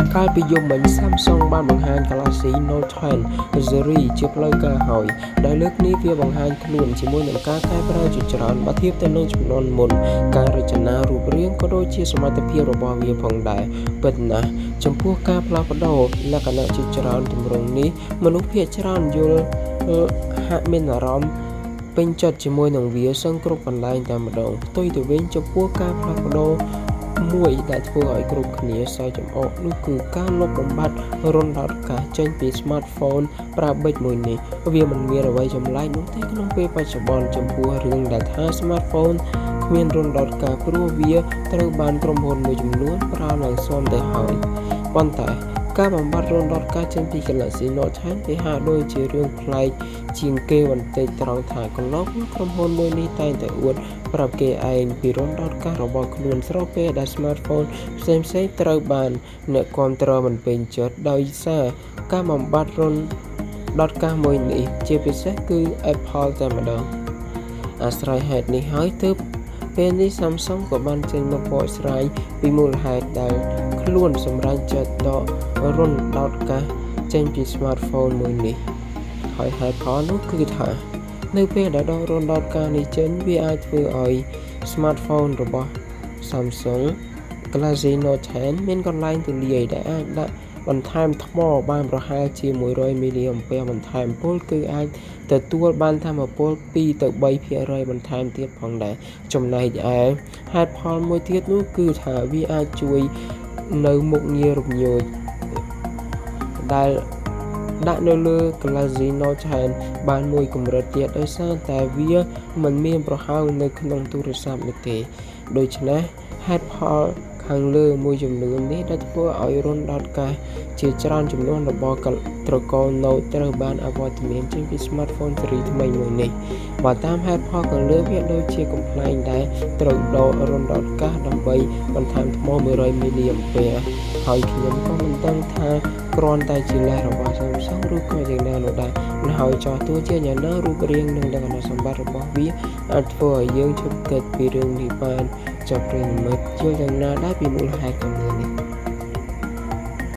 កាលពីយប់មិញ Samsung បានបង្ហាញ Galaxy Note 10 series ជាផ្លូវការហើយដែលលើកនេះវាបង្ហាញខ្លួនជាមួយនឹងការកែប្រែជាច្រើនបើធៀបទៅនឹងជំនាន់មុនការរចនារូបរាងក៏ដូចជាសមត្ថភាពរបស់វាផងដែរពិតណាស់ចំពោះការផ្លាស់ប្ដូរលក្ខណៈជាច្រើនទម្រង់នេះមនុស្សភាគច្រើនយល់ហាក់មានអារម្មណ៍ពេញចិត្តជាមួយនឹងវាសឹងគ្រប់កន្លែងតែម្ដងផ្ទុយទៅវិញចំពោះការផ្លាស់ប្ដូរមួយដែលធ្វើឲ្យគ្រប់គ្នាសើចចំអកនោះគឺការលុបបំបាត់រន្ធដោតកាសចេញពី smartphone ប្រើប៊ិចមួយនេះវាមិនមានអ្វីចម្លែកនោះទេក្នុងពេលបច្ចុប្បន្នចំពោះរឿងដែលថា smartphone គ្មានរន្ធដោតកាសព្រោះវាត្រូវបានក្រុមហ៊ុនមួយចំនួនប្រើឡើងស៊ាំទៅហើយប៉ុន្តែការបំបត្តិរន្ធដោតកាសចេញពី Galaxy Note 10វាហាក់ដូចជារឿងប្លែកជាងគេបន្តិចត្រង់ថាកន្លងមកក្រុមហ៊ុនមួយនេះតែងតែអួតប្រាប់គេឯងពីរន្ធដោតកាសរបស់ខ្លួនស្របពេលដែល smartphone ផ្សេងៗត្រូវបានអ្នកគាំទ្រមិនពេញចិត្តដោយសារការបំបត្តិរន្ធដោតកាសមួយនេះជាពិសេសគឺ Apple តែម្ដងអាស្រ័យហេតុនេះហើយទើបពេលនេះ Samsung ក៏បានចេញមកបកស្រាយពីមូលហេតុដែលខ្លួនសម្រេចចិត្តដករន្ធដោតកាសចេញពី smartphone មួយនេះហើយហេតុផលនោះគឺថានៅពេលដែលដករន្ធដោតកាសនេះចេញវាអាចធ្វើឲ្យ smartphone របស់ Samsung Galaxy Note 10មានកន្លែងទូលាយដែលអាចដាក់បន្ថែមថ្មបានប្រហែលជា100មីលីអាំពែបន្ថែមពលគឺអាចទទួលបានថាមពល 2 ទៅ 3% បន្ថែមទៀតផងដែរចំណែកឯហេតុផលមួយទៀតនោះគឺថាវាអាចជួយនៅមុខងាររំញោចដែលដាក់នៅលើ Galaxy Note 10បានមួយកម្រិតទៀតដោយសារតែវាមិនមានប្រហោងនៅក្នុងទូរស័ព្ទនោះទេដូច្នេះហេតុផលខាងលើមួយចំនួននេះដែលធ្វើឲ្យរន្ធដោតកាសជាច្រើនចំនួនរបស់ត្រកូល Note ត្រូវបានអវត្តមានចេញពី smartphone ស៊េរីថ្មីមួយនេះបើតាមហេតុផលខាងលើវាដូចជាកំប្លែងដែរត្រូវដករន្ធដោតកាសដើម្បីបន្ថែមថ្ម100មីលីអាំពែហើយខ្ញុំក៏មិនដឹងថាគ្រាន់តែជាលេសរបស់ Samsung ឬក៏យ៉ាងណានោះដែរហើយចោះទោះជាយ៉ាងណារូបរាងនិងលក្ខណៈសម្បត្តិរបស់វាអាចធ្វើឲ្យយើងឈប់គិតពីរឿងនេះបានចាប់ប្រិយមិត្តយល់យ៉ាងណាដែរពីមូលហេតុខាងលើនេះ